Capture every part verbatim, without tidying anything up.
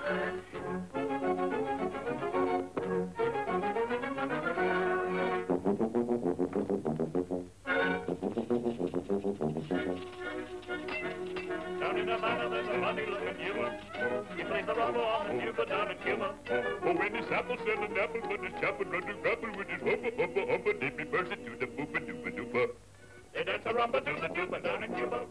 Down in Havana, there's a funny-looking Cuban. He plays the rumba on the tuba down in Cuba. Oh, when his apple sell an apple, but his chapel run to grapple with his hopper, hopper, hopper, they reverse it to the booba, dooba, dooba. They dance a rumba to the tuba down in Cuba.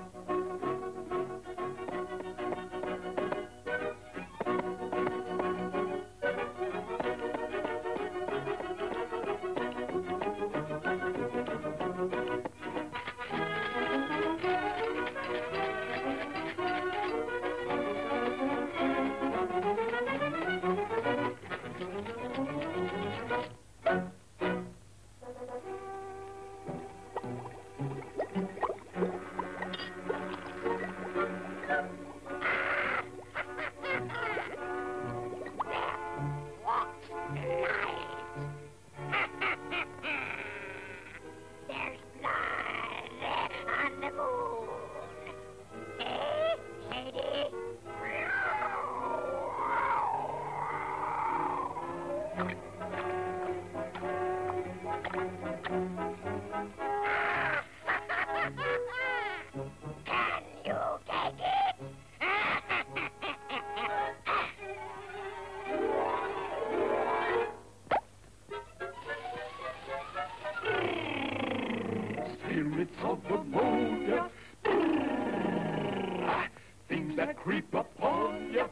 Spirits of ammonia, things that creep upon you.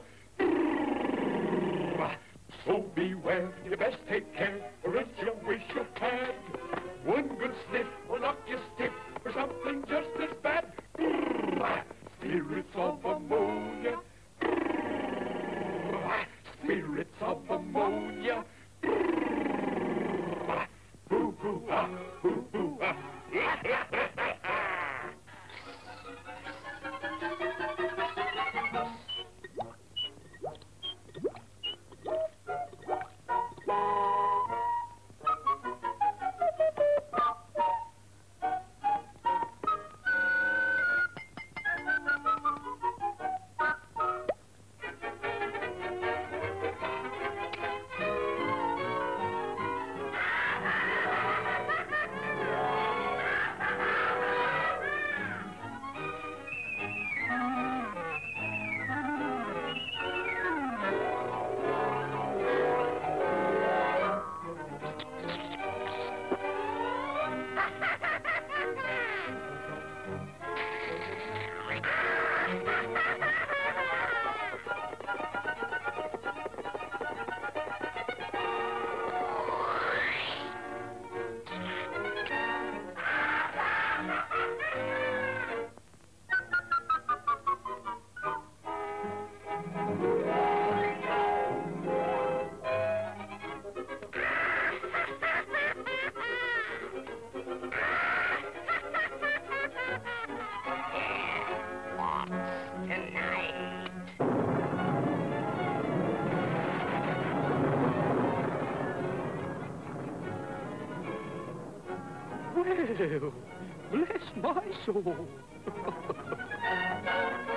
So beware, you best take care, or else you wish you had. One good sniff will knock you stiff for something just as bad. Spirits of ammonia, spirits of ammonia. Boo hoo ah, boo hoo ah. Well, bless my soul.